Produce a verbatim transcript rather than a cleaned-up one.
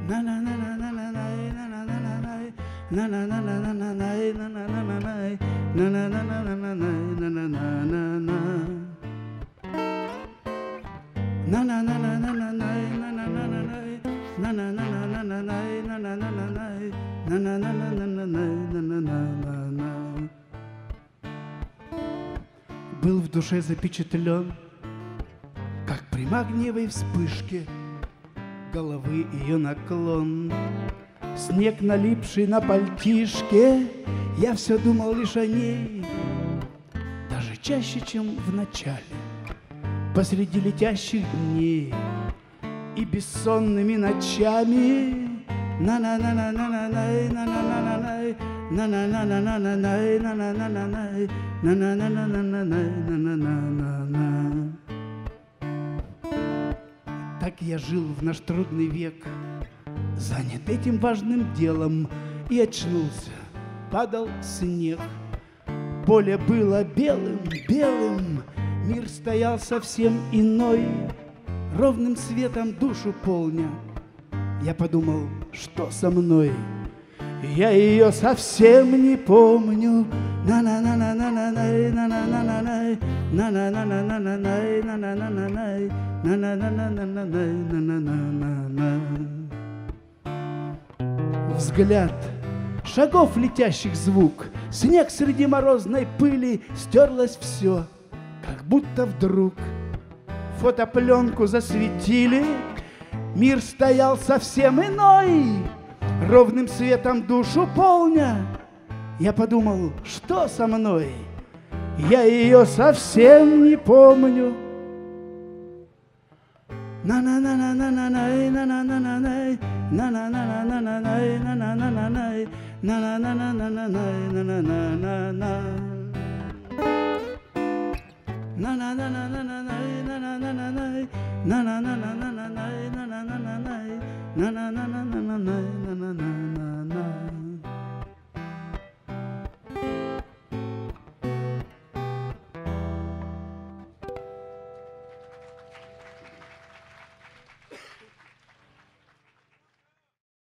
Был в душе запечатлен, как при магниевой вспышке головы ее наклон. Снег, налипший на пальтишке, я все думал лишь о ней, даже чаще, чем в начале, посреди летящих дней и бессонными ночами. На-на-на-на-на-на-най, на-на-на-на-най, на-на-на-на-на-най, на-на-на-на-най, на-на-на-на-на-най, на-на-на-на-на. Так я жил в наш трудный век, занят этим важным делом, и очнулся, падал снег. Поле было белым, белым, мир стоял совсем иной, ровным светом душу полня. Я подумал, что со мной? Я ее совсем не помню. На-на-на-на-на-най, на-на-на-на-най, на-на-на-на-на-най, на-на-на-на-най, на-на-на-на-на-най, на-на-на-на-на. Взгляд, шагов летящих звук, снег среди морозной пыли, стерлось все, как будто вдруг фотопленку засветили. Мир стоял совсем иной, ровным светом душу полня. Я подумал, что со мной? Я ее совсем не помню. На-на-на-на-на-най, на-на-на-на-най, на-на-на-на-на-най, на-на-на-на-най, на-на-на-на-на-най, на-на-на-на-на. На-на-на-на-на-най, на-на-на-на-най, на-на-на-на-на-най, на-на-на-на-най, на-на-на-на-на-най, на-на-на-на-на.